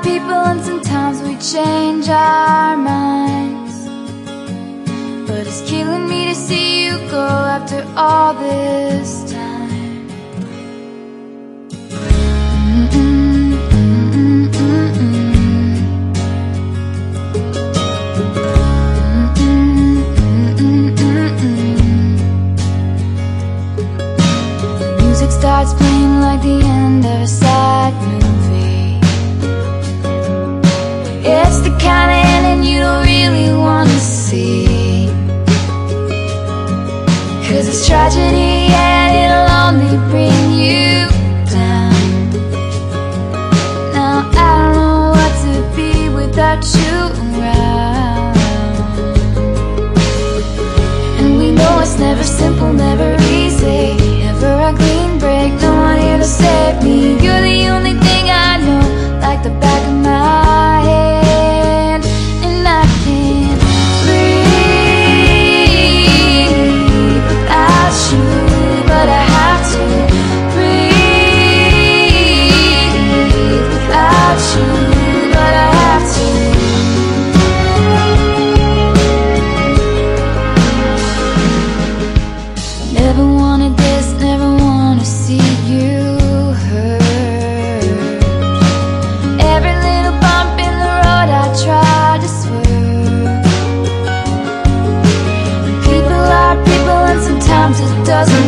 people and sometimes we change our minds, but it's killing me to see you go after all this time. The music starts playing like the end of a sad movie. It's the kind of ending you don't really want to see, 'cause it's tragedy and it'll only bring you down. Now I don't know what to be without you around. And we know it's never simple, never easy, never a clean break, no one here to save me. You're the only thing I know, like the back of my head, and I can't breathe without you, but I have to breathe without you, but I have to. Never wanted this, never wanna see you hurt. Every little bump in the road I try to swerve. People are people and sometimes it doesn't